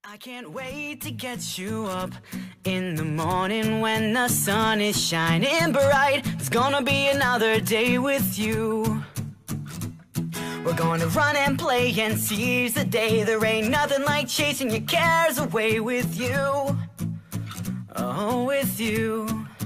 I can't wait to get you up in the morning when the sun is shining bright. It's gonna be another day with you. We're gonna run and play and seize the day. There ain't nothing like chasing your cares away with you. Oh, with you.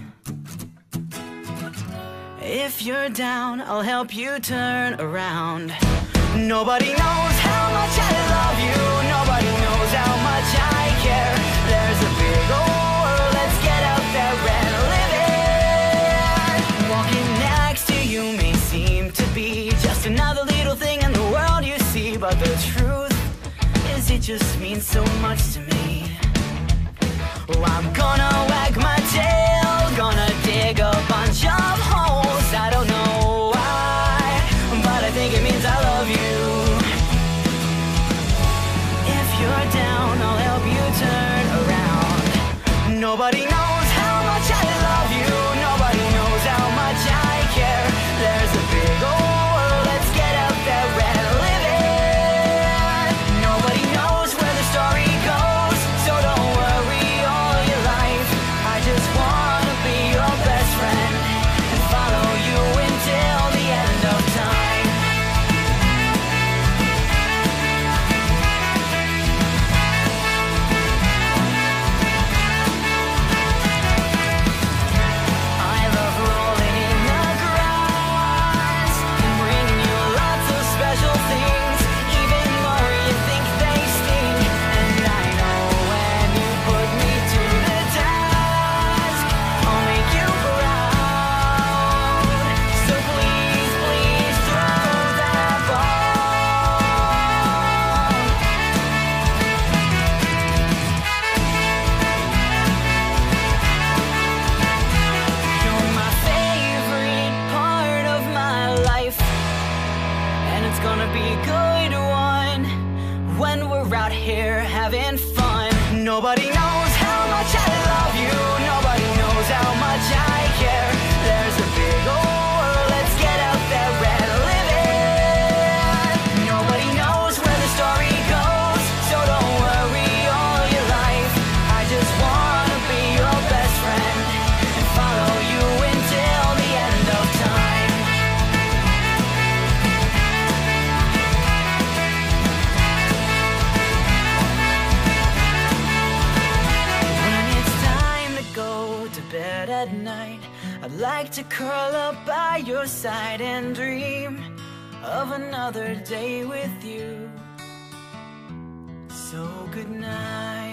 If you're down, I'll help you turn around. Nobody knows how much I love you. Nobody knows how much I care. There's a big old world, let's get out there and live it. Walking next to you may seem to be just another little thing in the world you see, but the truth is it just means so much to me. Oh, I'm gonna wag my tail, gonna dig a bunch of holes. I don't know why, but I think it means I love you. If you're down, I'll help you turn around. Nobody knows how much I love you. Nobody knows how much I care. There's a big old world, let's get out there and live it. Nobody knows where the story goes, so don't worry all your life. I just wanna be your best friend and follow you until the end of time. Gonna be a good one when we're out here having fun. Nobody knows how much I love you. Nobody knows how much I care. There's a big old world, let's get out there and live it. Nobody knows where the story goes, so don't worry all your life. I just wanna be your best friend and follow you until the end of time. Bed at night, I'd like to curl up by your side and dream of another day with you. So good night.